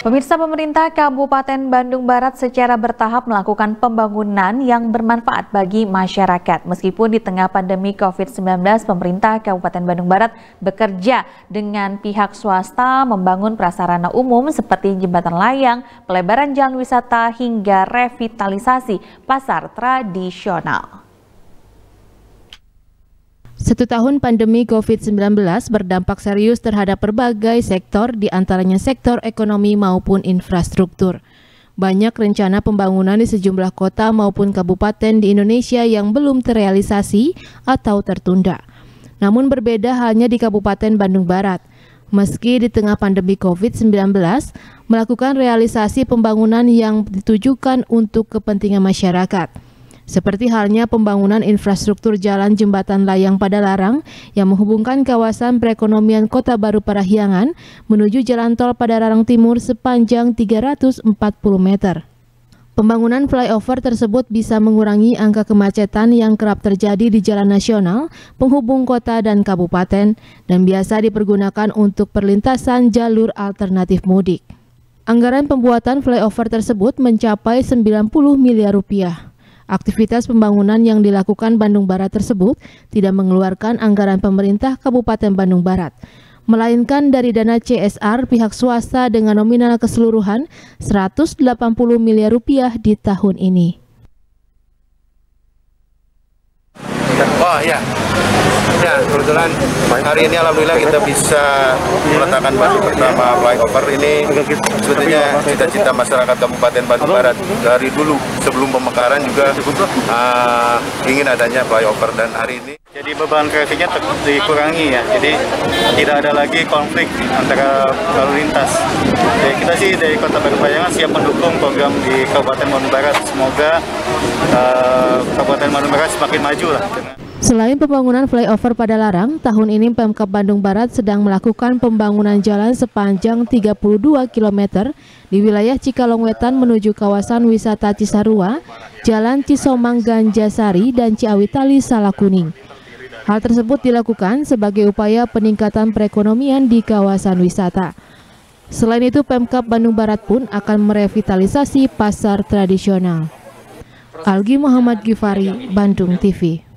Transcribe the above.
Pemirsa, pemerintah Kabupaten Bandung Barat secara bertahap melakukan pembangunan yang bermanfaat bagi masyarakat. Meskipun di tengah pandemi COVID-19, pemerintah Kabupaten Bandung Barat bekerja dengan pihak swasta membangun prasarana umum seperti jembatan layang, pelebaran jalan wisata hingga revitalisasi pasar tradisional. 1 tahun pandemi COVID-19 berdampak serius terhadap berbagai sektor, diantaranya sektor ekonomi maupun infrastruktur. Banyak rencana pembangunan di sejumlah kota maupun kabupaten di Indonesia yang belum terrealisasi atau tertunda. Namun berbeda halnya di Kabupaten Bandung Barat. Meski di tengah pandemi COVID-19, melakukan realisasi pembangunan yang ditujukan untuk kepentingan masyarakat. Seperti halnya pembangunan infrastruktur jalan jembatan layang Padalarang yang menghubungkan kawasan perekonomian Kota Baru Parahyangan menuju jalan tol Padalarang Timur sepanjang 340 meter. Pembangunan flyover tersebut bisa mengurangi angka kemacetan yang kerap terjadi di jalan nasional, penghubung kota dan kabupaten, dan biasa dipergunakan untuk perlintasan jalur alternatif mudik. Anggaran pembuatan flyover tersebut mencapai 90 miliar rupiah. Aktivitas pembangunan yang dilakukan Bandung Barat tersebut tidak mengeluarkan anggaran pemerintah Kabupaten Bandung Barat, melainkan dari dana CSR pihak swasta dengan nominal keseluruhan 180 miliar rupiah di tahun ini. Oh ya, kebetulan hari ini alhamdulillah kita bisa meletakkan batu pertama flyover ini. Sebetulnya cita-cita masyarakat Kabupaten Bandung Barat dari dulu sebelum pemekaran juga ingin adanya flyover, dan hari ini jadi beban trafiknya dikurangi ya, jadi tidak ada lagi konflik antara lalu lintas. Jadi kita sih dari Kota Baru Parahyangan siap mendukung program di Kabupaten Bandung Barat. Semoga Kabupaten Bandung Barat semakin maju lah. Selain pembangunan flyover Padalarang, tahun ini Pemkab Bandung Barat sedang melakukan pembangunan jalan sepanjang 32 km di wilayah Cikalong Wetan menuju kawasan wisata Cisarua, Jalan Cisomang Ganjasari, dan Ciawitali Salakuning. Hal tersebut dilakukan sebagai upaya peningkatan perekonomian di kawasan wisata. Selain itu, Pemkab Bandung Barat pun akan merevitalisasi pasar tradisional. Algi Muhammad Gifari, Bandung TV.